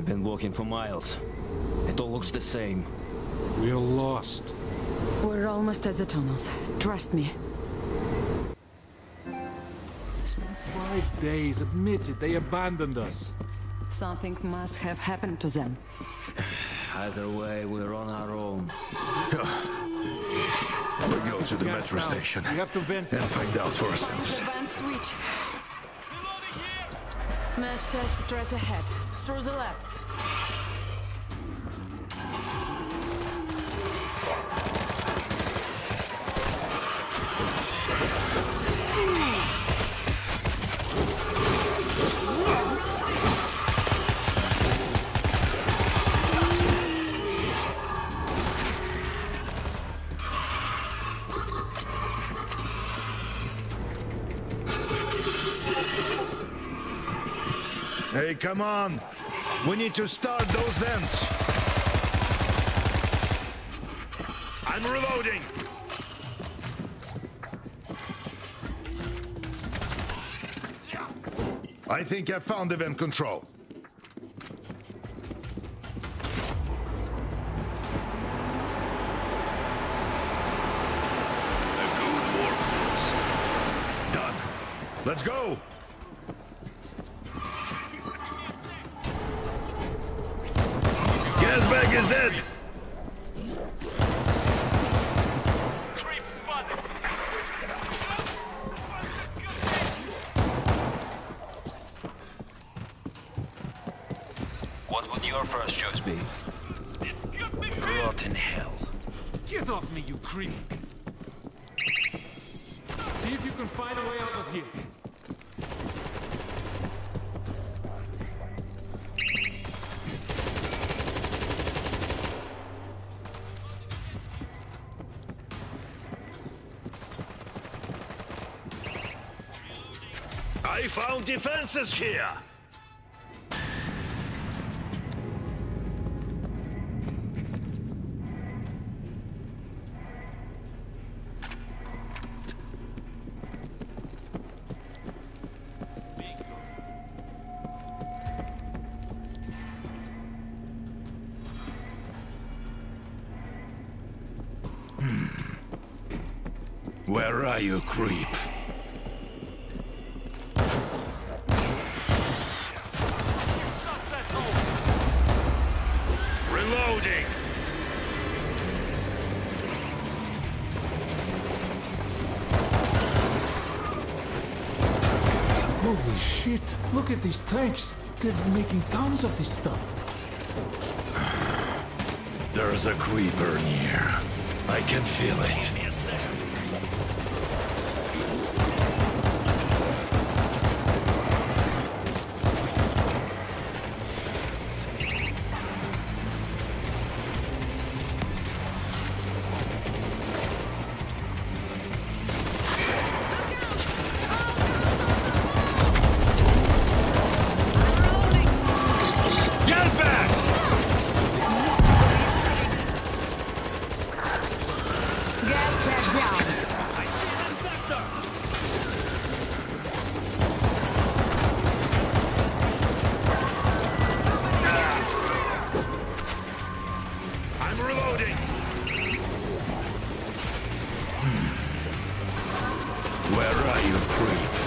We've been walking for miles. It all looks the same. We're lost. We're almost at the tunnels. Trust me. It's been 5 days. Admit it, they abandoned us. Something must have happened to them. Either way, we're on our own. We'll go to the Gas metro down. station We have to vent it. and find out for ourselves. The vent switch. Map says straight ahead. Through the left. Hey, come on! We need to start those vents! I'm reloading! I think I found the vent control. A good workforce. Done. Let's go! Gas bag is dead! What would your first choice be? Rotten hell. Get off me, you creep! See if you can find a way out of here. I found defenses here! Where are you, creep? Reloading! Holy shit! Look at these tanks! They're making tons of this stuff. There's a creeper near. I can feel it. Gas bag! Gas bag down. I'm reloading. Where are you, creep?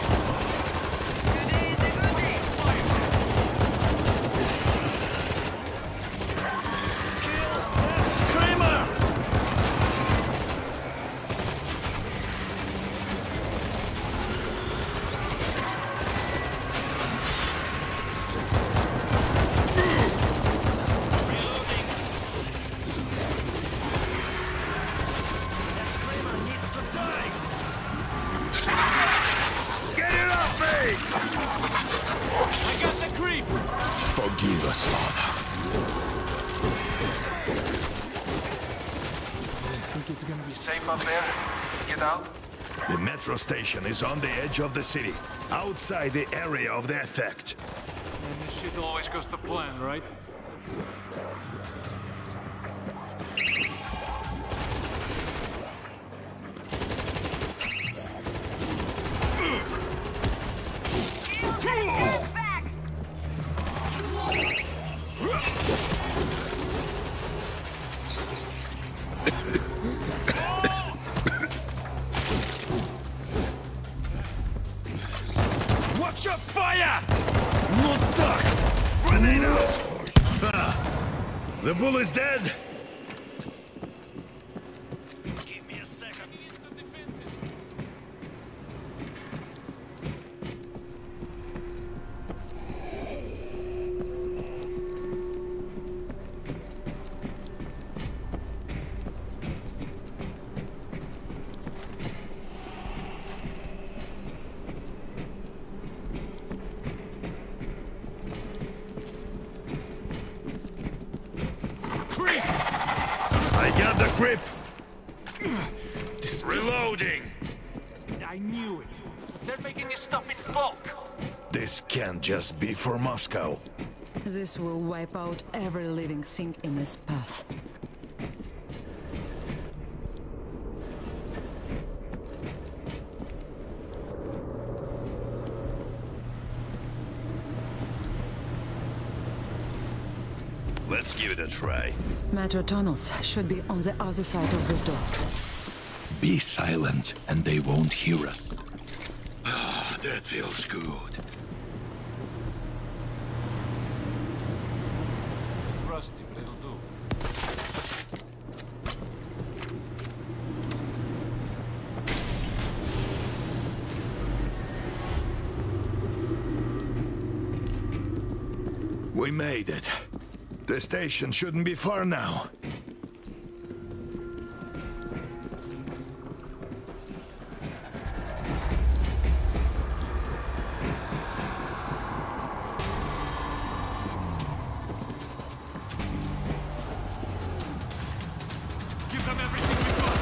Get it off me! I got the creep! Forgive us, Father. I think it's gonna be safe. Safe up there? Get out? The metro station is on the edge of the city, outside the area of the effect. And this shit always goes to plan, right? Grenade out! Ah, the bull is dead! Give me a second. I got the grip! Reloading! I knew it. They're making this stuff in bulk. This can't just be for Moscow. This will wipe out every living thing in its path. Let's give it a try. Metro tunnels should be on the other side of this door. Be silent, and they won't hear us. Ah, that feels good. Rusty, but it'll do. We made it. The station shouldn't be far now. Give them everything we got.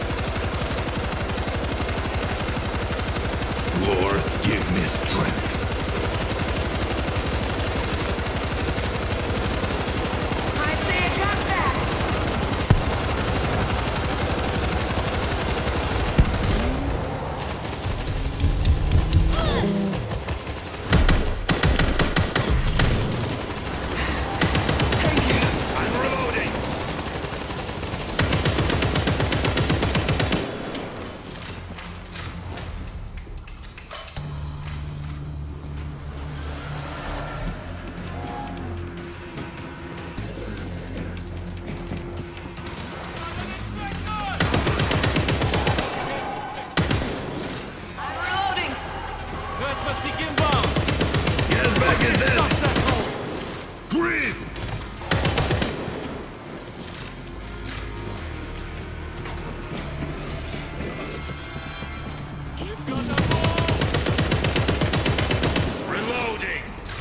Lord, give me strength. I see a gas bag! I'm reloading. I'm reloading! Get back in there. Grip! Reloading.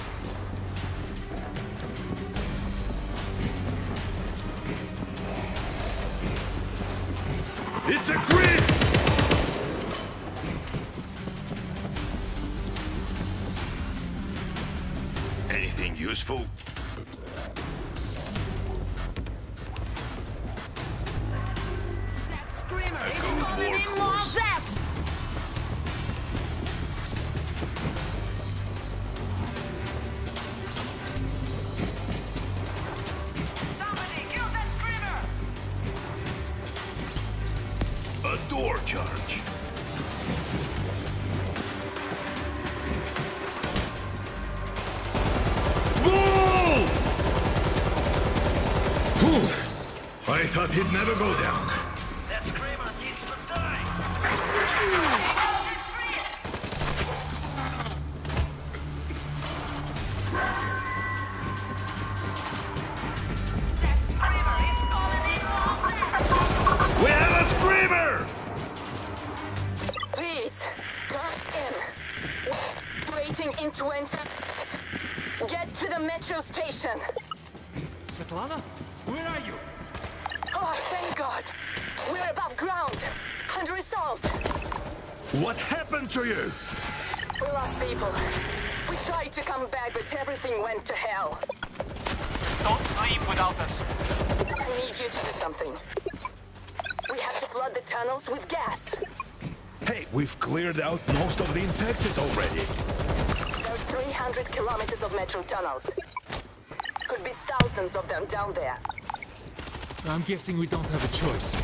It's a grip! Anything useful? That screamer is good calling in workhorse. more Zed! Somebody kill that screamer! A door charge. Bull! Whew. I thought he'd never go down. That screamer needs to die. We have a screamer! Please, get in. Waiting in 20. Get to the metro station. Svetlana? Where are you? Oh, thank God. We're above ground. Under assault. What happened to you? We lost people. We tried to come back, but everything went to hell. Don't leave without us. I need you to do something. We have to flood the tunnels with gas. Hey, we've cleared out most of the infected already. There's 300 kilometers of metro tunnels. Could be thousands of them down there. I'm guessing we don't have a choice.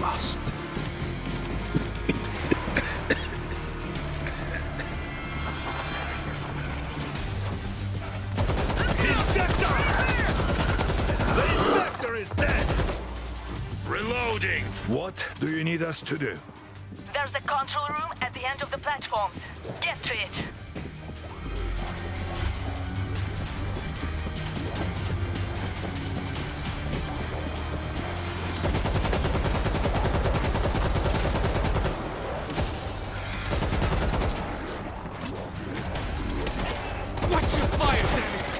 last. The Infector is dead! Reloading! What do you need us to do? There's a control room at the end of the platforms. Get to it. Watch your fire, damn it!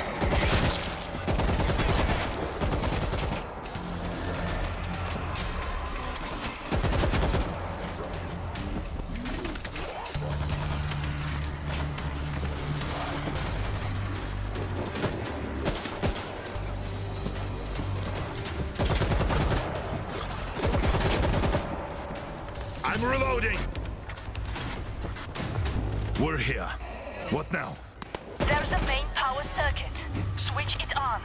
I'm reloading! We're here. What now? There's a main power circuit. Switch it on.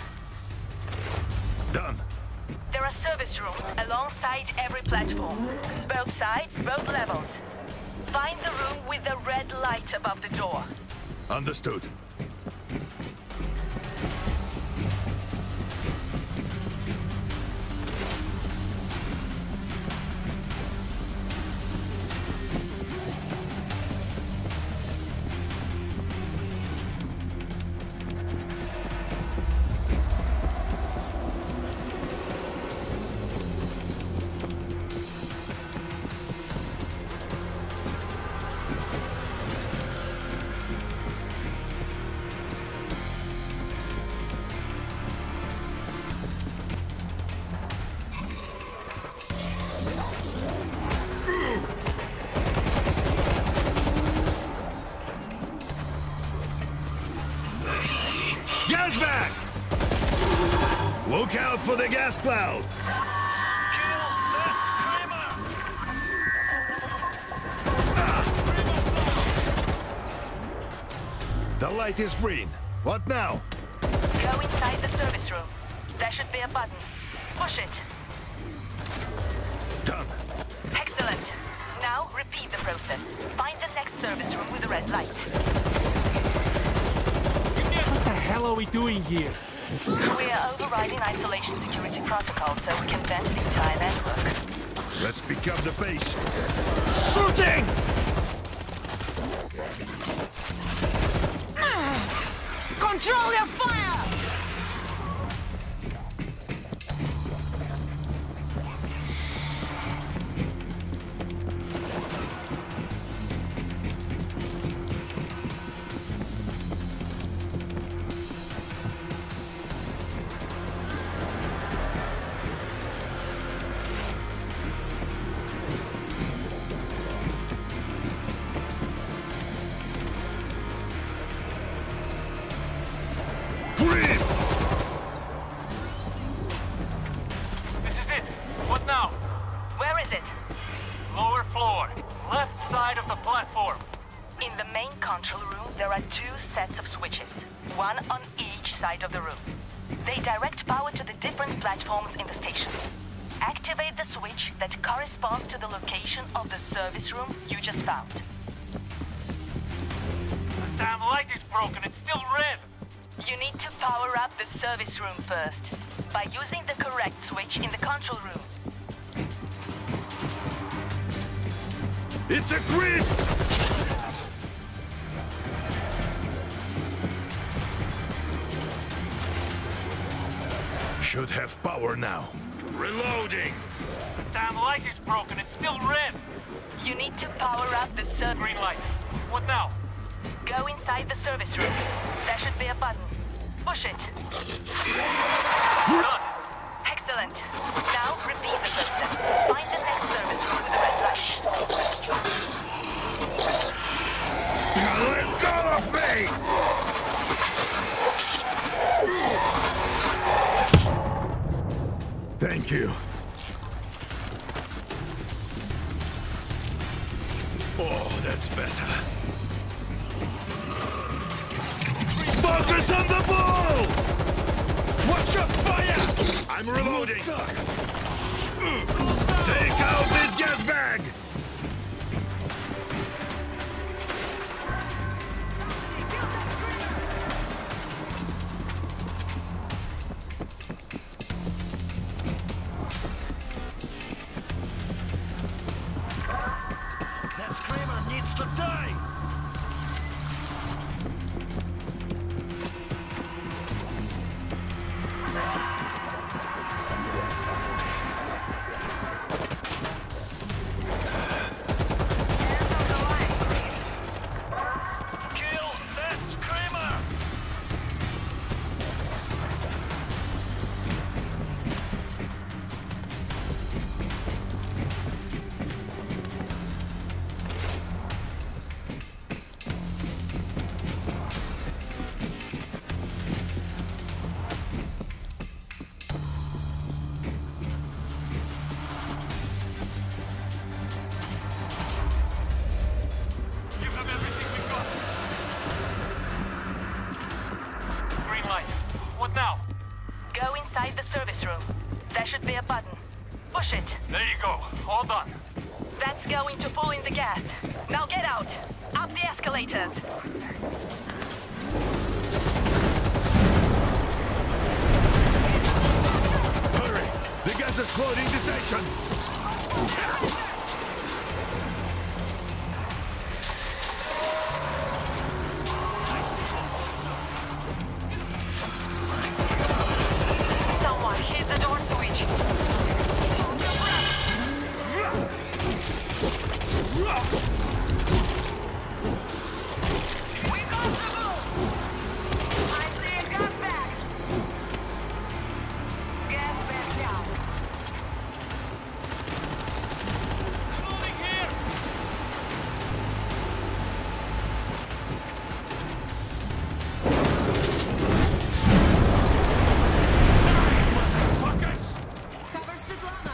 Done. There are service rooms alongside every platform. Both sides, both levels. Find the room with the red light above the door. Understood. Gas bag! Look out for the gas cloud! The light is green. What now? Go inside the service room. There should be a button. Push it. Done. Excellent. Now repeat the process. Find the next service room with the red light. What the hell are we doing here? We are overriding isolation security protocol so we can vent the entire network. Let's pick up the pace. Shooting! Control your fire! Green! This is it. What now? Where is it? Lower floor. Left side of the platform. In the main control room, there are two sets of switches, one on each side of the room. They direct power to the different platforms in the station. Activate the switch that corresponds to the location of the service room you just found. The damn light is broken. It's still red. You need to power up the service room first, by using the correct switch in the control room. It's a grid! Should have power now. Reloading! The damn light is broken. It's still red. You need to power up the service. Green light. What now? Go inside the service room. There should be a button. Push it. Done. Excellent. Now repeat the process. Find the next service room with the red light. Let go of me! Thank you. Oh, that's better. Focus on the ball! Watch your fire! I'm reloading! Take out this gas bag! That screamer needs to die! Kill that screamer! Give them everything we got. Green light. What now? Go inside the service room. There should be a button. Push it. There you go. All done. That's going to pull in the gas. Now get out. Up the escalators. Hurry! The gas is flooding the station! Someone hit the door switch. We got the move! I see a gas bag. Gas bag down. Moving here! Motherfuckers! Cover Svetlana!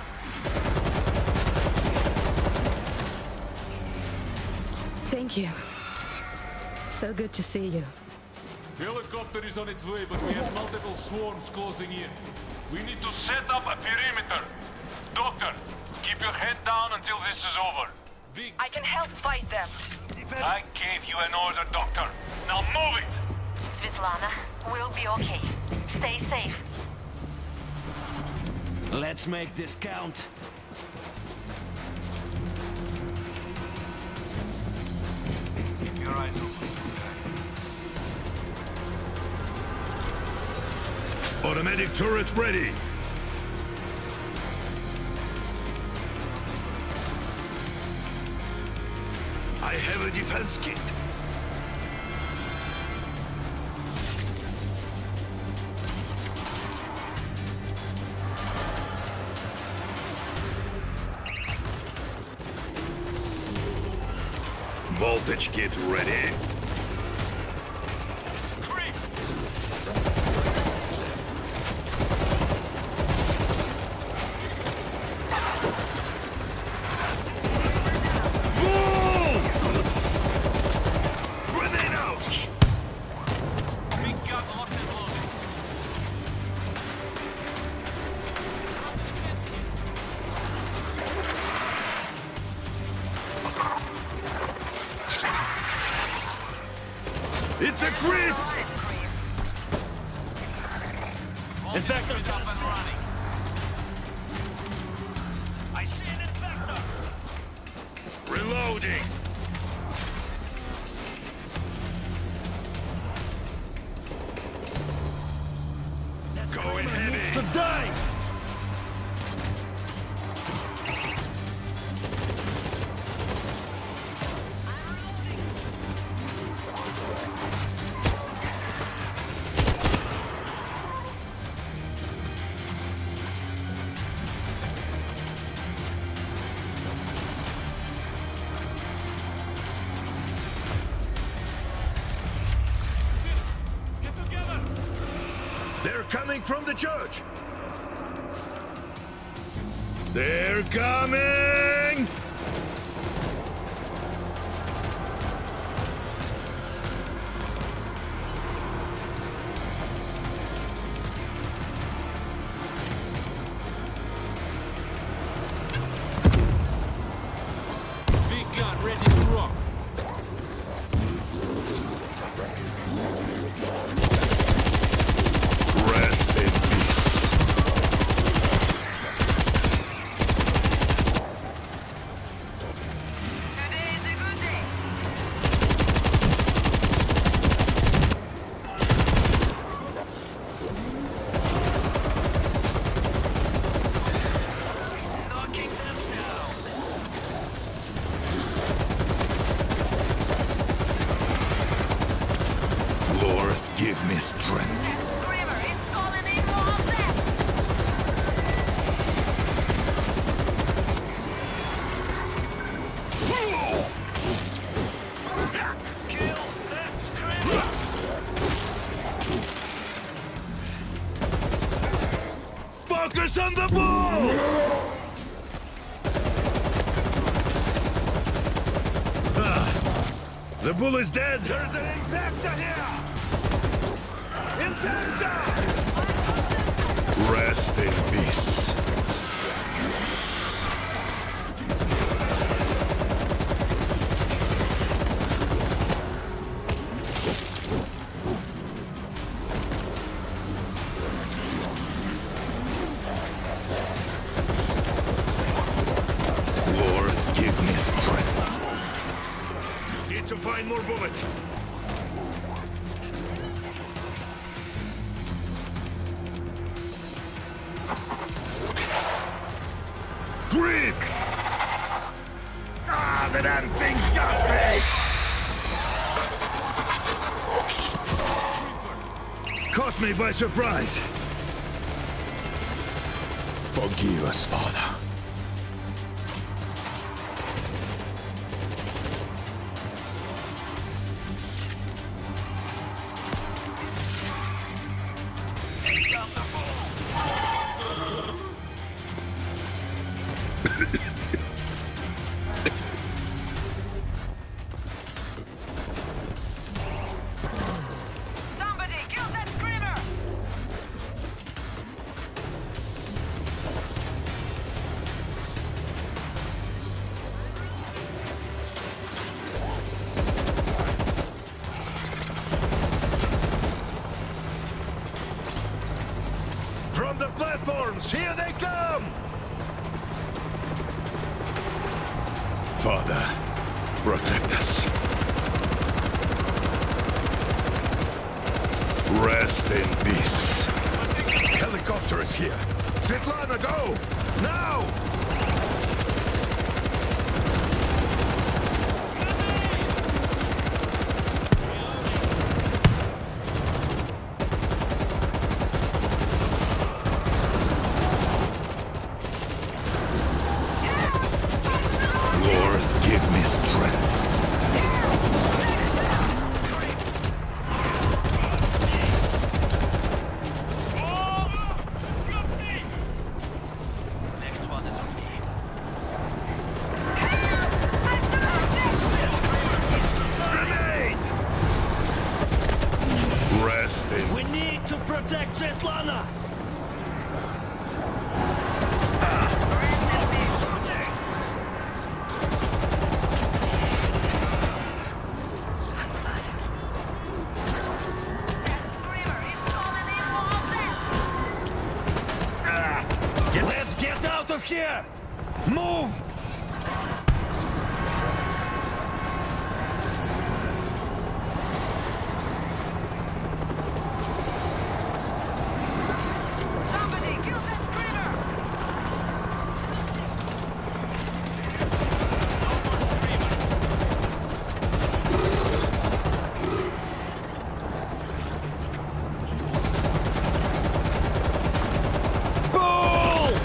Thank you. So good to see you. Helicopter is on its way, but we have multiple swarms closing in. We need to set up a perimeter. Doctor, keep your head down until this is over. Vic, I can help fight them. I gave you an order, Doctor. Now move it! Svetlana, we'll be okay. Stay safe. Let's make this count. Keep your eyes open. Automatic turret ready! I have a defense kit. Voltage kit ready. Grenade out! Big gun locked and loaded. It's a creep! Infector's up and running. I see an infector. Reloading! Going heavy! To die! Get together. They're coming from the church! They're coming! give me strength. Screamer is calling in more of them! Focus on the ball! The bull is dead! There's an impactor here! Impactor! Rest in peace. Lord, give me strength. Need to find more bullets. Grip! Ah, the damn thing's got me! Caught me by surprise. Forgive us, Father. Somebody kill that screamer! From the platforms, here they come! Father, protect us. Rest in peace. Helicopter is here. Svetlana, go! Now! Lord, give me strength. Grenade! Rest in We need to protect Svetlana! Let's get out of here! Move! Somebody kill that screamer! Bull!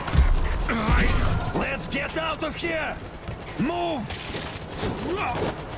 Let's get out of here! Move!